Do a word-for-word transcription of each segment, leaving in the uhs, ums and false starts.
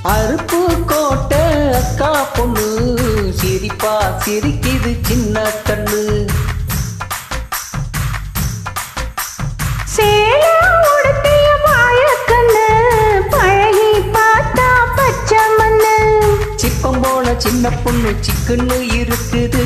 அருப்பு கோட்டை அக்கா பொண்ணு சிரிப்பா சிரிக்குது சின்ன கண்ணு. சிப்பம் போல சின்ன பொண்ணு சிக்குன்னு இருக்குது.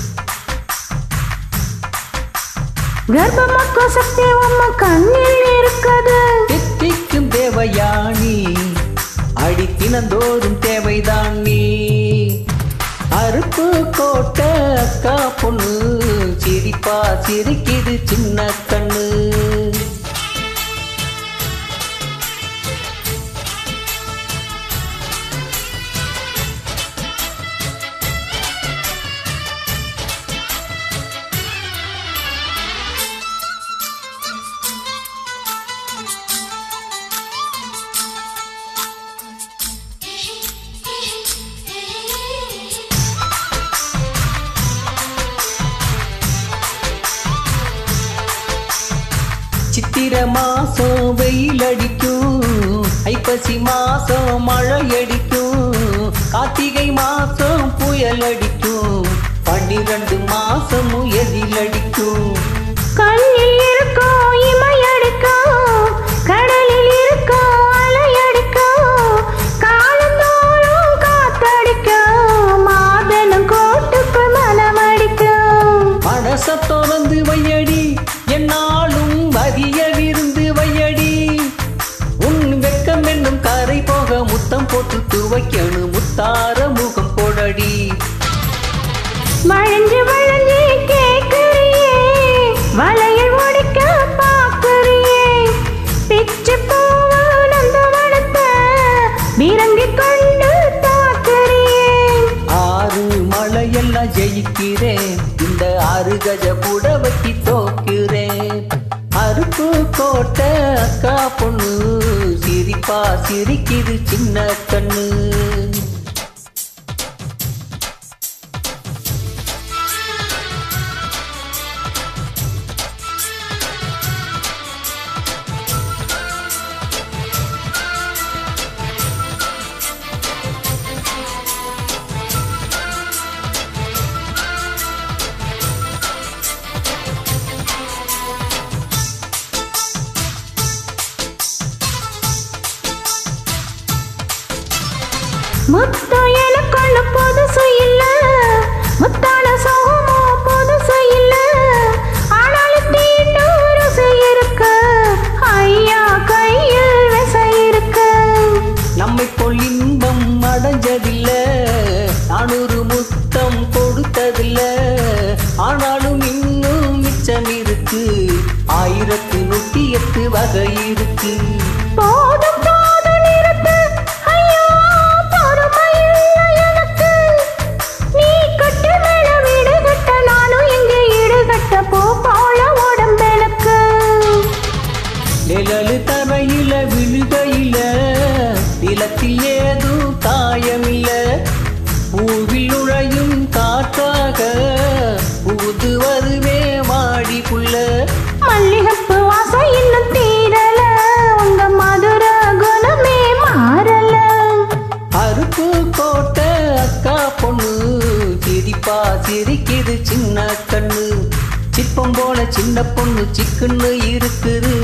கர்ப்பமாக்க சக்தி உம்ம கண்ணில் இருக்குது. தித்திக்கும் தேவயானி அடி தினந்தோறும் தேவைதான் நீ. அருப்பு கோட்டை அக்கா பொண்ணு சிரிப்பா சிரிக்குது சின்ன கண்ணு. சித்திர மாசம் வெயில் அடிக்கும், ஐப்பசி மாசம் மழை அடிக்கும், கார்த்திகை மாசம் புயல் அடிக்கும், பன்னிரண்டு மாசமும் எதில் அடிக்கும். கண்ணில் இருக்கும் இமை அடிக்கும், கடலில் இருக்கும் அலை அடிக்கும், காலந்தோறும் காத்தடிக்கும், மாதனும் கோட்டுக்குள் மனம் அடிக்கும். மனச தொடர்ந்து வையடி என்னாலும் அதிக விருந்து வையடி. உன் வெக்கம் என்னும் கரை போக முத்தம் போட்டு துவைக்கணும் முத்தார முகம் போடடி. வளைஞ்சு வளைஞ்சு கேட்கறியே, வளையல் ஒடிக்க பார்க்கறியே, பிச்சு பூவ நந்தவனத்தை விரங்கி கொண்டு தாக்கறியே. ஆறு மலையெல்லாம் ஜெயிக்கிறேன், இந்த ஆறு கஜ புடவைக்கு தோக்கிறேன். அருப்பு கோட்டை அக்கா பொண்ணு சிரிப்பா சிரிக்குது சின்ன கண்ணு. முத்து எனக்குள்ள புதுசு இல்ல, முத்தான சோகமோ புதுசு இல்ல, ஆனாலும் தீண்டும் ருசி இருக்கு, ஐயா கையில் விசை இருக்கு. நம்மை போல் இன்பம் அடைஞ்சதில்ல, நானூறு முத்தம் கொடுத்ததில்ல, ஆனாலும் இன்னும் மிச்சம் இருக்கு, ஆயிரத்து நூற்றி எட்டு வகை இருக்கு. போதும் போதும் நிறுத்து ஐயா, பொறுமை இல்லை எனக்கு. நீ கட்டு மேல வீடு கட்ட, நானும் இங்கே ஈடு கட்ட போ போல உடம்பெனக்கு. நிழலு தரையில விழுகையில நிலத்தில் ஏதும் காயமில்ல, பூவில் நுழையும் காற்றாக புது வருவே வாடி புள்ள. மல்லிகப்பு வாசம் இன்னும் தீரல, உங்க மதுர குணமே மாறல. அருப்பு கோட்டை அக்கா பொண்ணு சிரிப்பா சிரிக்குது சின்ன கண்ணு. சிப்பம் போல சின்ன பொண்ணு சிக்குன்னு இருக்குது.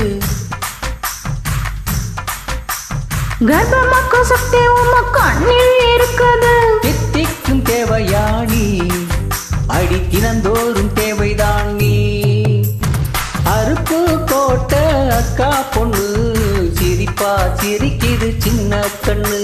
கர்ப்பமாக்க சக்தி உம்ம கண்ணில் இருக்குது. தித்திக்கும் தேவயானி அடி தினந்தோறும் தேவைதான் நீ. அருப்பு கோட்டை அக்கா பொண்ணு சிரிப்பா சிரிக்குது சின்ன கண்ணு.